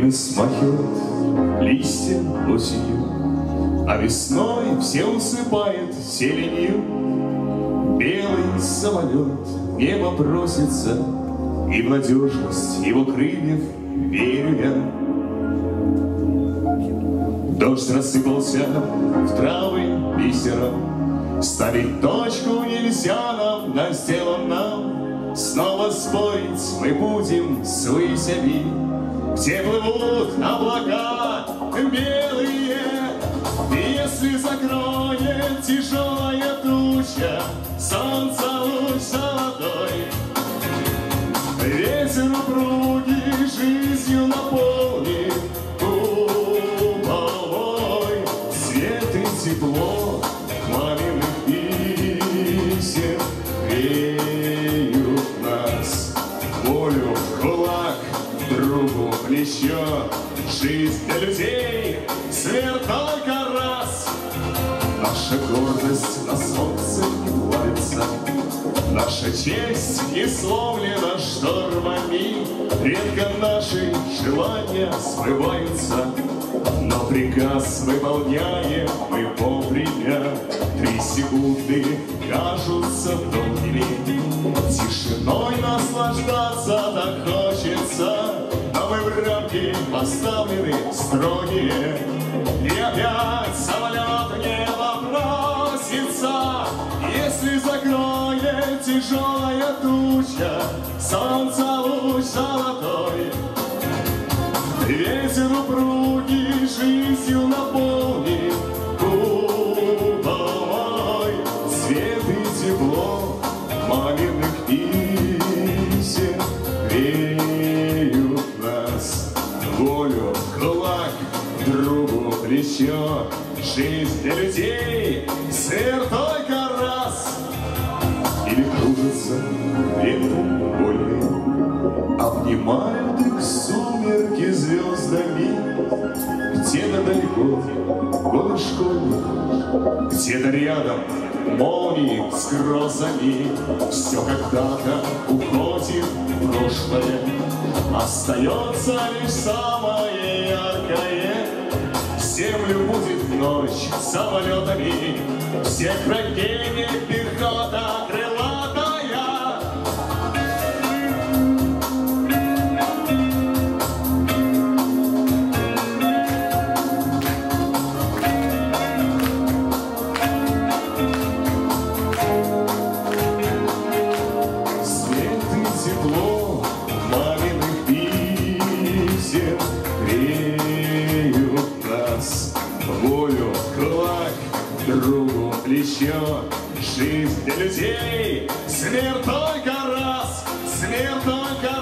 Время смахивает листья осенью, а весной все усыпает зеленью. Белый самолет в небо просится, и в надежность его крыльев верю я. Дождь рассыпался в травы бисером, ставить точку нельзя нам, на сделан нам. Снова спорить мы будем с выселей, где плывут облака белые. Если закроет тяжелая туча солнца луч золотой, ветер упругий жизнью наполнит губовой. Свет и тепло маминых писем греют нас. Волю в кулак, другу в плечо. Жизнь для людей свет только раз. Наша гордость на солнце не плавится, наша честь не сломлена штормами. Редко наши желания сбываются, но приказ выполняем мы вовремя. 3 секунды кажутся долгими, тишиной наслаждаться так хочется. Но мы в рамки поставлены строгие, и опять самолет в небо просится. Если закроет тяжелая туча солнца луч золотой, ветер упругий жизнью наполнит губовой. Свет и тепло маминых писем греют нас. Волю в кулак, другу в плечо. Жизнь для людей свет только раз. Или кружатся ветром вольные, обнимают их сумерки звездами. Где-то далеко годы школьник, где-то рядом молнии с грозами. Все когда-то уходит в прошлое, остается лишь самое яркое. Землю будет ночь самолетами, всех ракетами пехота крылатая. Свет и тепло маминых писем греют нас. Волю в кулак, другу в плечо. Жизнь для людей смерть только раз, смерть только